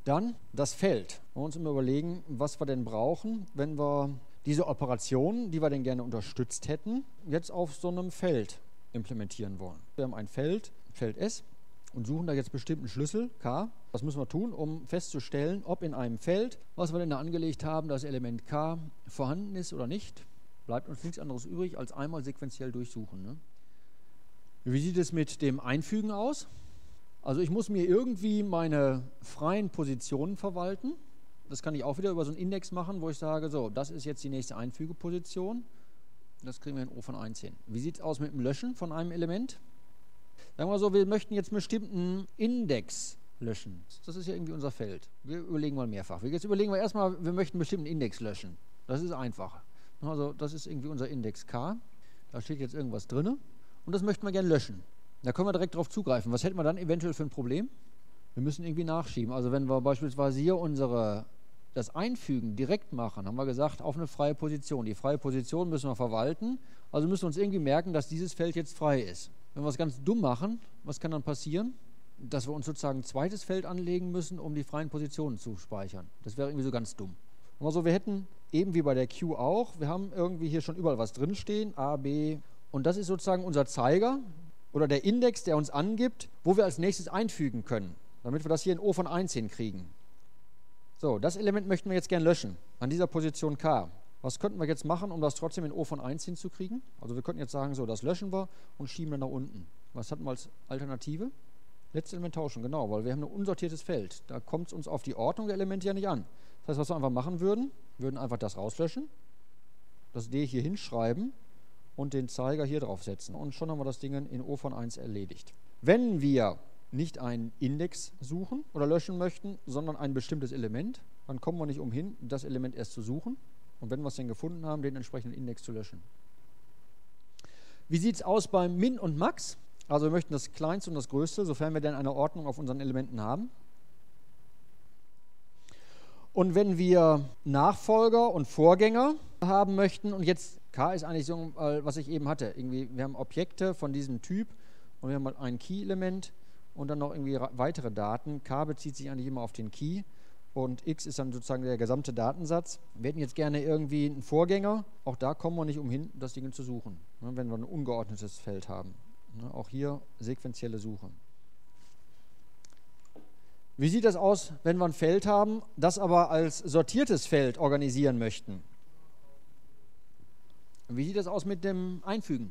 Dann das Feld. Wir wollen uns immer überlegen, was wir denn brauchen, wenn wir diese Operationen, die wir denn gerne unterstützt hätten, jetzt auf so einem Feld implementieren wollen. Wir haben ein Feld, Feld S, und suchen da jetzt bestimmten Schlüssel, K. Was müssen wir tun, um festzustellen, ob in einem Feld, was wir denn da angelegt haben, das Element K vorhanden ist oder nicht? Bleibt uns nichts anderes übrig, als einmal sequenziell durchsuchen. Ne? Wie sieht es mit dem Einfügen aus? Also ich muss mir irgendwie meine freien Positionen verwalten. Das kann ich auch wieder über so einen Index machen, wo ich sage, so, das ist jetzt die nächste Einfügeposition. Das kriegen wir in O von 1 hin. Wie sieht es aus mit dem Löschen von einem Element? Sagen wir so, wir möchten jetzt einen bestimmten Index löschen. Das ist ja irgendwie unser Feld. Wir überlegen mal mehrfach. Jetzt überlegen wir erstmal, wir möchten einen bestimmten Index löschen. Das ist einfach. Also das ist irgendwie unser Index K. Da steht jetzt irgendwas drin. Und das möchten wir gerne löschen. Da können wir direkt darauf zugreifen. Was hätten wir dann eventuell für ein Problem? Wir müssen irgendwie nachschieben. Also wenn wir beispielsweise hier das Einfügen direkt machen, haben wir gesagt, auf eine freie Position. Die freie Position müssen wir verwalten. Also müssen wir uns irgendwie merken, dass dieses Feld jetzt frei ist. Wenn wir es ganz dumm machen, was kann dann passieren? Dass wir uns sozusagen ein zweites Feld anlegen müssen, um die freien Positionen zu speichern. Das wäre irgendwie so ganz dumm. Also wir hätten, eben wie bei der Q auch, wir haben irgendwie hier schon überall was drinstehen, A, B. Und das ist sozusagen unser Zeiger oder der Index, der uns angibt, wo wir als nächstes einfügen können, damit wir das hier in O von 1 hinkriegen. So, das Element möchten wir jetzt gern löschen, an dieser Position K. Was könnten wir jetzt machen, um das trotzdem in O von 1 hinzukriegen? Also wir könnten jetzt sagen, so, das löschen wir und schieben dann nach unten. Was hatten wir als Alternative? Letztes Element tauschen, genau, weil wir haben ein unsortiertes Feld. Da kommt es uns auf die Ordnung der Elemente ja nicht an. Das heißt, was wir einfach machen würden einfach das rauslöschen, das D hier hinschreiben und den Zeiger hier drauf setzen. Und schon haben wir das Ding in O von 1 erledigt. Wenn wir nicht einen Index suchen oder löschen möchten, sondern ein bestimmtes Element, dann kommen wir nicht umhin, das Element erst zu suchen und wenn wir es denn gefunden haben, den entsprechenden Index zu löschen. Wie sieht es aus beim Min und Max? Also wir möchten das Kleinste und das Größte, sofern wir denn eine Ordnung auf unseren Elementen haben. Und wenn wir Nachfolger und Vorgänger haben möchten, und jetzt K ist eigentlich so, was ich eben hatte, irgendwie, wir haben Objekte von diesem Typ und wir haben mal ein Key-Element und dann noch irgendwie weitere Daten. K bezieht sich eigentlich immer auf den Key und X ist dann sozusagen der gesamte Datensatz. Wir hätten jetzt gerne irgendwie einen Vorgänger, auch da kommen wir nicht umhin, das Ding zu suchen, wenn wir ein ungeordnetes Feld haben. Auch hier sequenzielle Suche. Wie sieht das aus, wenn wir ein Feld haben, das aber als sortiertes Feld organisieren möchten? Wie sieht das aus mit dem Einfügen?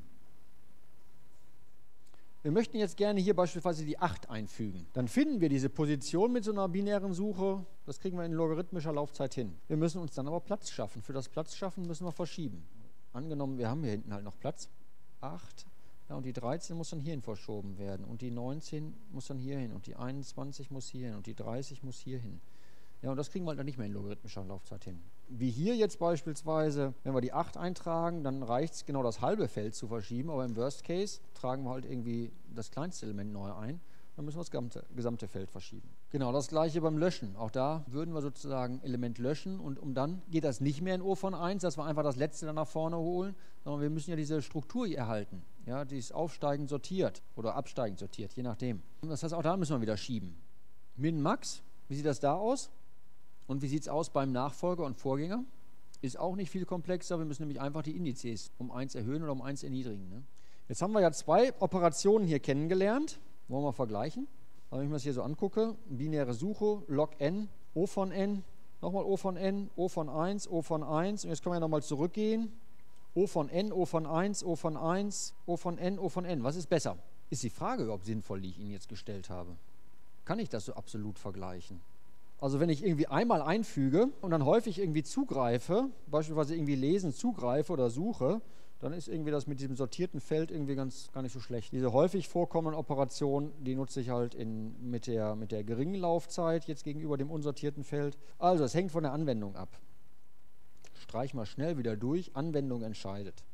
Wir möchten jetzt gerne hier beispielsweise die 8 einfügen. Dann finden wir diese Position mit so einer binären Suche, das kriegen wir in logarithmischer Laufzeit hin. Wir müssen uns dann aber Platz schaffen. Für das Platz schaffen müssen wir verschieben. Angenommen, wir haben hier hinten halt noch Platz. 8. Ja, und die 13 muss dann hierhin verschoben werden und die 19 muss dann hierhin und die 21 muss hierhin und die 30 muss hierhin. Ja, und das kriegen wir halt dann nicht mehr in logarithmischer Laufzeit hin. Wie hier jetzt beispielsweise, wenn wir die 8 eintragen, dann reicht es genau das halbe Feld zu verschieben, aber im Worst Case tragen wir halt irgendwie das kleinste Element neu ein, dann müssen wir das gesamte Feld verschieben. Genau das gleiche beim Löschen. Auch da würden wir sozusagen Element löschen und dann geht das nicht mehr in O von 1, dass wir einfach das letzte dann nach vorne holen, sondern wir müssen ja diese Struktur hier erhalten. Ja, die ist aufsteigend sortiert oder absteigend sortiert, je nachdem. Das heißt, auch da müssen wir wieder schieben. Min, Max, wie sieht das da aus? Und wie sieht es aus beim Nachfolger und Vorgänger? Ist auch nicht viel komplexer, wir müssen nämlich einfach die Indizes um 1 erhöhen oder um 1 erniedrigen. Ne? Jetzt haben wir ja 2 Operationen hier kennengelernt. Wollen wir vergleichen? Wenn ich mir das hier so angucke, binäre Suche, log n, O von n, nochmal O von n, O von 1, O von 1 und jetzt können wir nochmal zurückgehen. O von n, O von 1, O von 1, O von n, O von n. Was ist besser? Ist die Frage überhaupt sinnvoll, die ich Ihnen jetzt gestellt habe? Kann ich das so absolut vergleichen? Also wenn ich irgendwie einmal einfüge und dann häufig irgendwie zugreife, beispielsweise irgendwie lesen, zugreife oder suche, dann ist irgendwie das mit diesem sortierten Feld irgendwie gar nicht so schlecht. Diese häufig vorkommenden Operationen, die nutze ich halt mit der geringen Laufzeit jetzt gegenüber dem unsortierten Feld. Also es hängt von der Anwendung ab. Streich mal schnell wieder durch, Anwendung entscheidet.